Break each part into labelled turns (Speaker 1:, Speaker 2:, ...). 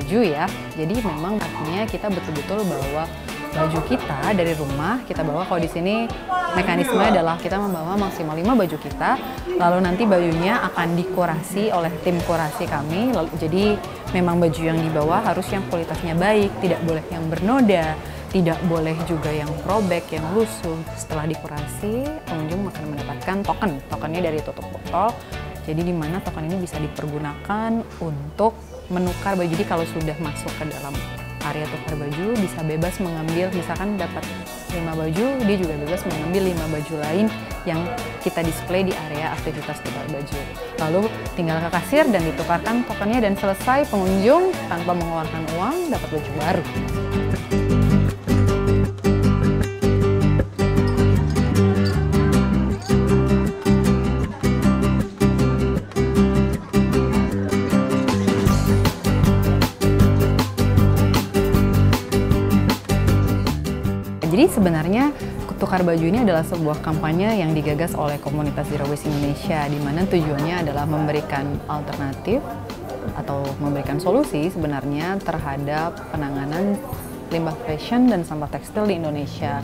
Speaker 1: baju ya. Jadi memang artinya kita betul-betul bawa baju kita dari rumah, kita bawa. Kalau di sini mekanisme adalah kita membawa maksimal 5 baju kita, lalu nanti bajunya akan dikurasi oleh tim kurasi kami. Jadi memang baju yang dibawa harus yang kualitasnya baik, tidak boleh yang bernoda, tidak boleh juga yang robek, yang lusuh. Setelah dikurasi, pengunjung akan mendapatkan tokennya dari tutup botol. Jadi di mana token ini bisa dipergunakan untuk menukar baju. Jadi kalau sudah masuk ke dalam area tukar baju, bisa bebas mengambil, misalkan dapat 5 baju, dia juga bebas mengambil 5 baju lain yang kita display di area aktivitas tukar baju. Lalu tinggal ke kasir dan ditukarkan tokennya dan selesai, pengunjung tanpa mengeluarkan uang dapat baju baru. Jadi sebenarnya tukar baju ini adalah sebuah kampanye yang digagas oleh komunitas Zero Waste Indonesia, di mana tujuannya adalah memberikan alternatif atau memberikan solusi sebenarnya terhadap penanganan limbah fashion dan sampah tekstil di Indonesia.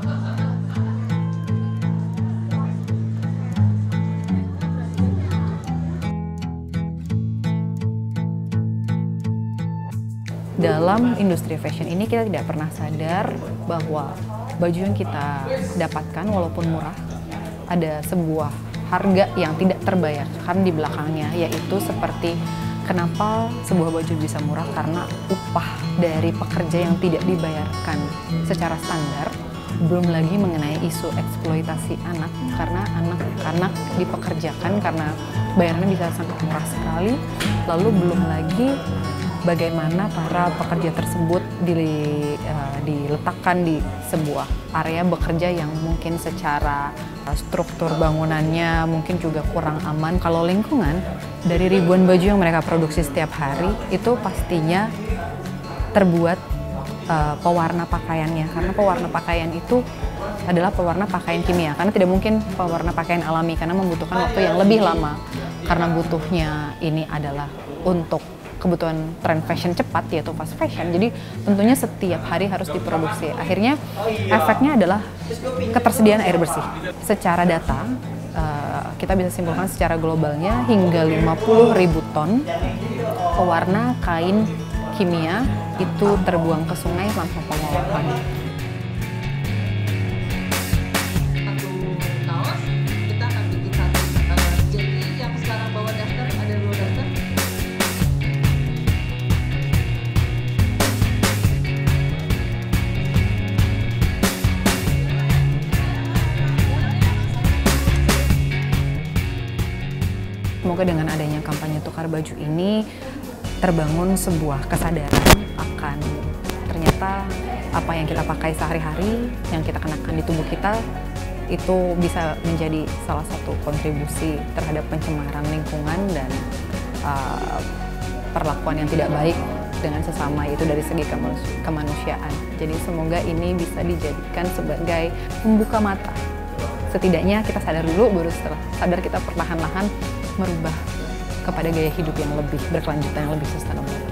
Speaker 1: Dalam industri fashion ini kita tidak pernah sadar bahwa baju yang kita dapatkan walaupun murah ada sebuah harga yang tidak terbayarkan di belakangnya, yaitu seperti kenapa sebuah baju bisa murah karena upah dari pekerja yang tidak dibayarkan secara standar. Belum lagi mengenai isu eksploitasi anak, karena anak-anak dipekerjakan karena bayarannya bisa sangat murah sekali. Lalu belum lagi bagaimana para pekerja tersebut diletakkan di sebuah area bekerja yang mungkin secara struktur bangunannya mungkin juga kurang aman. Kalau lingkungan, dari ribuan baju yang mereka produksi setiap hari, itu pastinya terbuat pewarna pakaiannya. Karena pewarna pakaian itu adalah pewarna pakaian kimia. Karena tidak mungkin pewarna pakaian alami, karena membutuhkan waktu yang lebih lama. Karena butuhnya ini adalah untuk kebutuhan tren fashion cepat, yaitu fast fashion. Jadi tentunya setiap hari harus diproduksi. Akhirnya efeknya adalah ketersediaan air bersih. Secara data, kita bisa simpulkan secara globalnya hingga 50.000 ton pewarna kain kimia itu terbuang ke sungai tanpa pengolahan. Semoga dengan adanya kampanye tukar baju ini terbangun sebuah kesadaran akan ternyata apa yang kita pakai sehari-hari, yang kita kenakan di tubuh kita, itu bisa menjadi salah satu kontribusi terhadap pencemaran lingkungan dan perlakuan yang tidak baik dengan sesama, itu dari segi kemanusiaan. Jadi semoga ini bisa dijadikan sebagai membuka mata. Setidaknya kita sadar dulu, baru setelah sadar kita perlahan-lahan merubah kepada gaya hidup yang lebih berkelanjutan, yang lebih sustainable.